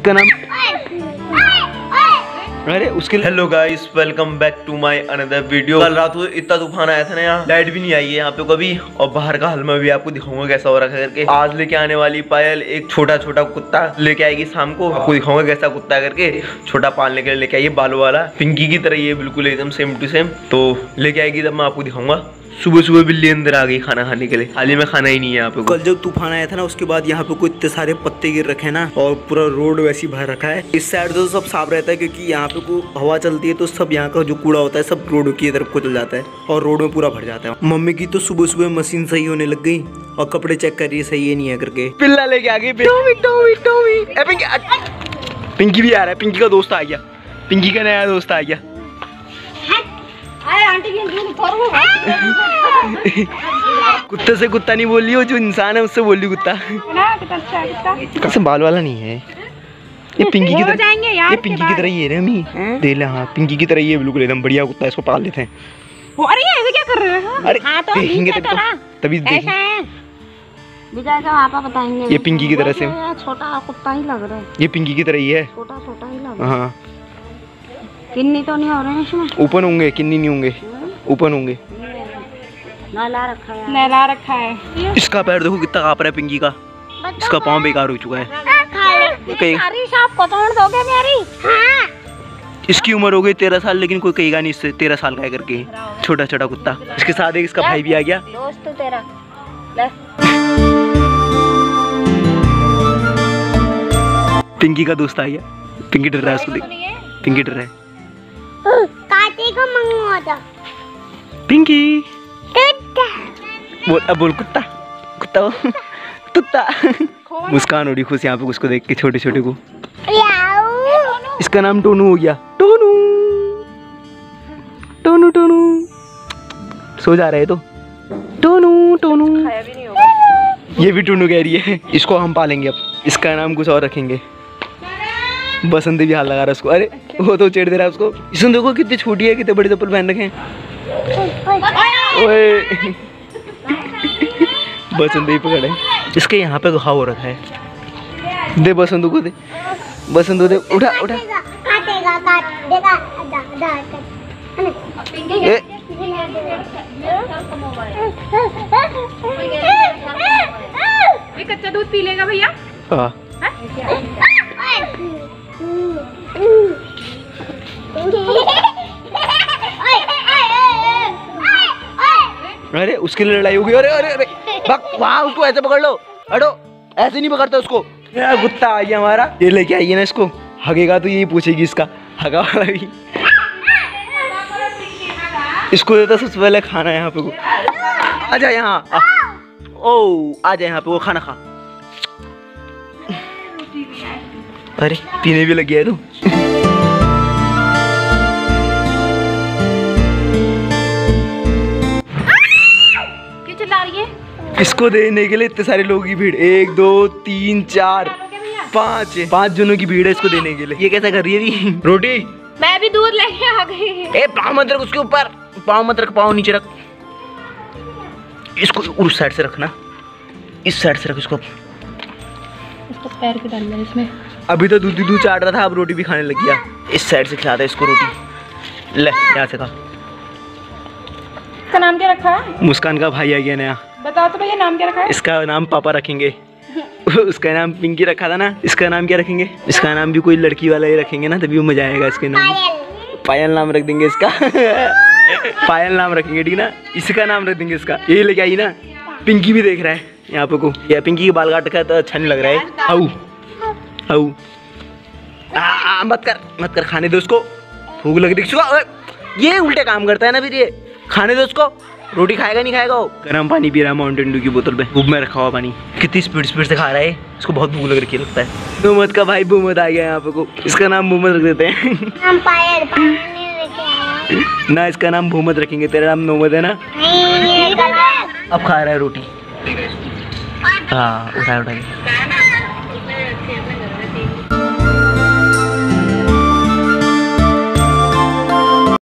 इसका नाम अरे उसके hello guys, welcome back to my another video. कल रात को इतना तूफान आया था ना, यहाँ लाइट भी नहीं आई है यहाँ पे कभी, और बाहर का हाल मैं भी आपको दिखाऊंगा कैसा हो रखा है करके। आज लेके आने वाली पायल एक छोटा छोटा कुत्ता लेके आएगी शाम को, आपको दिखाऊंगा कैसा कुत्ता है करके। छोटा पालने के लिए लेके आइए, बालों वाला, पिंकी की तरह ये बिल्कुल एकदम सेम टू सेम। तो लेके आएगी तब मैं आपको दिखाऊंगा। सुबह सुबह बिल्ली अंदर आ गई खाना खाने के लिए, हाल ही में खाना ही नहीं है यहाँ पे। कल जब तूफान आया था ना, उसके बाद यहाँ पे कोई इतने सारे पत्ते गिर रखे हैं ना, और पूरा रोड वैसे भर रखा है। इस साइड तो सब साफ रहता है क्योंकि यहाँ पे कोई हवा चलती है तो सब यहाँ का जो कूड़ा होता है सब रोड की तरफ को चल जाता है और रोड में पूरा भर जाता है। मम्मी की तो सुबह सुबह मशीन सही होने लग गई और कपड़े चेक कर रही है सही है नहीं है करके। पिल्ला लेके आ गई, पिंकी भी आ रहा है, पिंकी का दोस्त आ गया, पिंकी का नया दोस्त आ गया। कुत्ते से कुत्ता नहीं बोल रही हो, जो इंसान है उससे बोल रही कुत्ता। कैसे बाल वाला नहीं है ये, पिंकी की तरह, ये पिंकी की तरह ये रमी दे ले। हाँ पिंकी की तरह ये बिल्कुल एकदम बढ़िया कुत्ता है, इसको पाल लेते हैं। अरे ऐसे क्या कर रहे हो? अरे देखेंगे तभी देखेंगे, बताएंगे। ये पिंकी की तरह से छोटा कुत्ता ही लग रहा है, ये पिंकी की तरह ही है, छोटा छोटा ही लग रहा है। हाँ किन्नी तो नहीं हो रहे हैं इसमें, ओपन होंगे, किन्नी नहीं होंगे, ओपन होंगे। नहला रखा है। इसका पैर देखो कितना कांप रहा है पिंकी का, इसका पाँव बेकार हो चुका है। इसकी उम्र हो गई 13 साल, लेकिन कोई कहेगा नहीं इससे 13 साल का है करके, छोटा छोटा कुत्ता। इसके साथ एक इसका भाई भी आ गया, दोस्त तेरा। पिंकी का दोस्त आ गया। पिंकी डर रहा है उसको देख, पिंकी डर रहा है। पिंकी बोल, अब बोल कुत्ता, कुत्ता कुत्ता। मुस्कान हो रही खुश यहाँ पे उसको देख के, छोटे छोटे को। इसका नाम टोनू हो गया, टोनू टोनू टोनू। सो जा रहे तो टोनू टोनू, ये भी टोनू कह रही है। इसको हम पालेंगे अब, इसका नाम कुछ और रखेंगे। बसंत भी हाल लगा रहा है उसको, अरे वो तो चेड़ दे रहा है उसको। इसमें देखो कितनी छोटी है, कितने बड़े चप्पल पहन रखे हैं। ओए बसंत ही पकड़े, इसके यहाँ पे घाव हो रखा है। दे बसंत को दे, बसंत दे, उठा उठा। कच्चा दूध पी लेगा भैया। हाँ अरे उसके लिए लड़ाई होगी। अरे अरे अरे वहाँ उसको ऐसे पकड़ लो, हटो, ऐसे नहीं पकड़ता उसको। यार कुत्ता आ गया हमारा, ये लेके आइए ना इसको, हगेगा तो यही पूछेगी इसका हगा वाला भी। इसको देता सबसे पहले खाना यहाँ पे को। आजा यहाँ, ओ आजा यहाँ पे, वो खाना खा। अरे पीने भी लग गया है तू। क्यों चिल्ला रही है? इसको देने के लिए इतने सारे लोगों की भीड़, 1 2 3 4 5 जनों की भीड़ है इसको देने के लिए। ये कैसा कर रही है रोटी? मैं भी दूध लेके आ गई। ए पाँव मत रख उसके ऊपर, पाँव मत रख, पाँव नीचे रख। इसको उस साइड से रखना, इस साइड से रख इसको। इसको पैर के डालना इसमें। अभी तो दूध चाट रहा था, अब रोटी भी खाने लग गया। इस साइड से खिलाता है इसको रोटी, ले यहाँ से खा। इसका नाम क्या रखा है? मुस्कान का भाई आ गया नया। बताओ तो भैया नाम क्या रखा है? इसका नाम पापा रखेंगे। उसका नाम पिंकी रखा था ना, इसका नाम क्या रखेंगे? इसका नाम भी कोई लड़की वाला ही रखेंगे ना, तभी वो मजा आएगा। इसके नाम पायल नाम रख देंगे इसका। पायल नाम रखेंगे, ठीक ना? इसका नाम रख देंगे इसका। ये लेके आई ना, पिंकी भी देख रहा है यहाँ पे को। या पिंकी के बाल काट का तो अच्छा नहीं लग रहा है। हाउ हाउ मत कर, खाने दो उसको, भूख लग रही। ये उल्टे काम करता है ना फिर, ये खाने दो उसको। रोटी खाएगा नहीं खाएगा वो। गर्म पानी पी रहा है माउंटेन ड्यू की बोतल में, भूख में रखा हुआ पानी। कितनी स्पीड से खा रहा है, इसको बहुत भूख लग रही है लगता है। मोहम्मद का भाई मोहम्मद आ गया यहाँ पे को, इसका नाम मोहम्मद रख देते हैं। ना इसका नाम मोहम्मद रखेंगे, तेरा नाम मोहम्मद है ना। अब खा रहा है रोटी, हाँ उठा